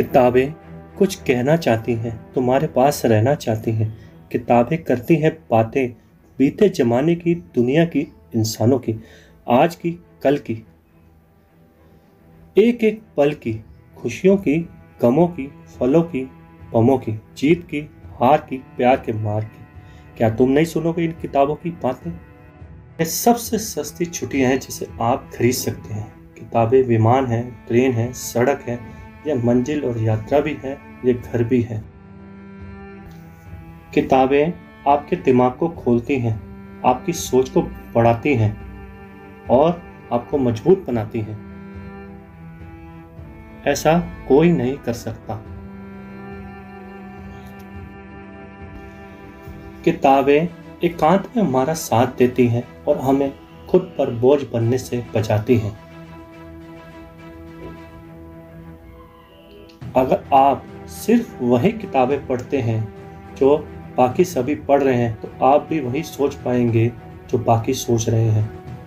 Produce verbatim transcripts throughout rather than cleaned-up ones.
किताबें कुछ कहना चाहती हैं, तुम्हारे पास रहना चाहती हैं। किताबें करती हैं बातें बीते ज़माने की, दुनिया की, इंसानों की, आज की, कल की, एक एक पल की, खुशियों की, गमों की, फलों की, गमों की, जीत की, हार की, प्यार के मार की। क्या तुम नहीं सुनोगे इन किताबों की बातें? ये सबसे सस्ती छुट्टियां हैं जिसे आप खरीद सकते हैं। किताबें विमान है, ट्रेन है, सड़क है, यह मंजिल और यात्रा भी है, ये घर भी है। किताबें आपके दिमाग को खोलती हैं, आपकी सोच को बढ़ाती हैं और आपको मजबूत बनाती हैं। ऐसा कोई नहीं कर सकता। किताबें एकांत में हमारा साथ देती हैं और हमें खुद पर बोझ बनने से बचाती हैं। अगर आप सिर्फ वही किताबें पढ़ते हैं जो बाकी सभी पढ़ रहे हैं, तो आप भी वही सोच पाएंगे जो बाकी सोच रहे हैं।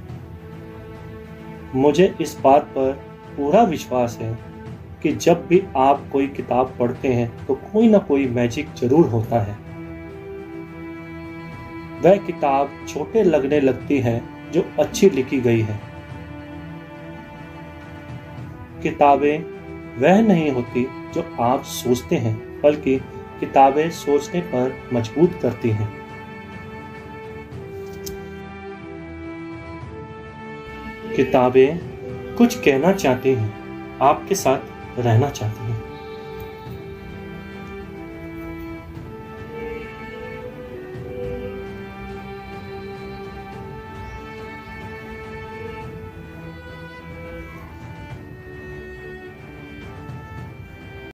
मुझे इस बात पर पूरा विश्वास है कि जब भी आप कोई किताब पढ़ते हैं तो कोई ना कोई मैजिक जरूर होता है। वह किताब छोटे लगने लगती है जो अच्छी लिखी गई है। किताबें वह नहीं होती जो आप सोचते हैं, बल्कि किताबें सोचने पर मजबूत करती हैं। किताबें कुछ कहना चाहती हैं, आपके साथ रहना चाहती हैं।